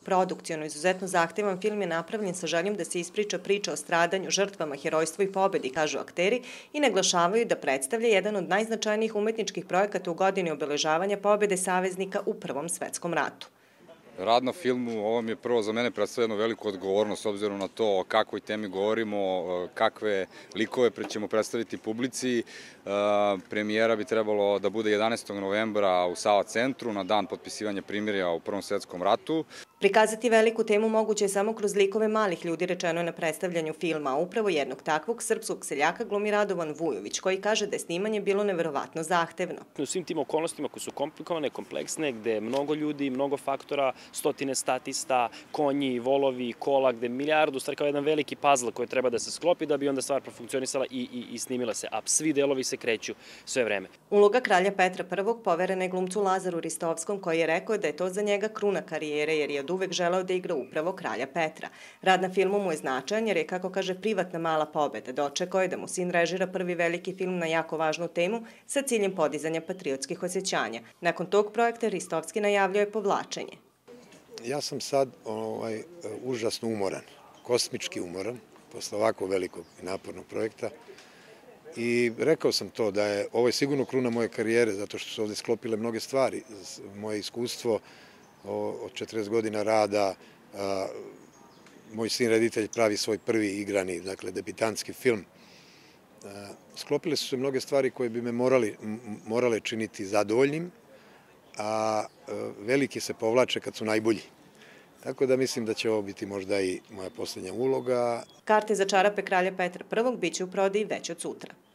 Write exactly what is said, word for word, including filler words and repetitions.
Visokoprodukciono, izuzetno zahtevan film je napravljen sa željom da se ispriča priča o stradanju, žrtvama, herojstvu i pobedi, kažu akteri, i naglašavaju da predstavlja jedan od najznačajnijih umetničkih projekata u godini obeležavanja pobede saveznika u Prvom svetskom ratu. Rad na filmu, ovo mi je prvo za mene predstavlja jednu veliku odgovornost, s obzirom na to o kakvoj temi govorimo, kakve likove ćemo predstaviti publici. Premijera bi trebalo da bude jedanaestog novembra u Sava centru, na dan potpisivanja primirja u Prvom svetskom ratu. Prikazati veliku temu moguće je samo kroz likove malih ljudi, rečeno je na predstavljanju filma, a upravo jednog takvog srpskog seljaka glumi Radovan Vujović, koji kaže da je snimanje bilo neverovatno zahtevno. U svim tim okolnostima koje su komplikovane, kompleksne, gde je mnogo ljudi, mnogo faktora, stotine statista, konji, volovi, kola, gde milijardu, stvari kao jedan veliki puzzle koji treba da se sklopi da bi onda stvar profunkcionisala i, i, i snimila se, a svi delovi se kreću sve vreme. Uloga kralja Petra Prvog poverena je glumcu Lazaru Ristovskom, koji je rekao da je to za njega kruna karijere, jer je od uvek želeo da igra upravo kralja Petra. Rad na filmu mu je značajan jer je, kako kaže, privatna mala pobeda. Dočekao je da mu sin režira prvi veliki film na jako važnu temu sa ciljem podizanja patriotskih osjećanja. Nakon tog projekta Ristovski najavljuje povlačenje. Ja sam sad ovaj, užasno umoran, kosmički umoran, posle ovako velikog i napornog projekta. I rekao sam to da je ovo je sigurno kruna moje karijere, zato što su ovde sklopile mnoge stvari. Moje iskustvo od četrdeset godina rada, moj sin reditelj pravi svoj prvi igrani, dakle, debitantski film. Sklopile su se mnoge stvari koje bi me morali, morale činiti zadovoljnim, a veliki se povlače kad su najbolji. Tako da mislim da će ovo biti možda i moja poslednja uloga. Karte za čarape kralja Petra Prvog biće u prodaji već od sutra.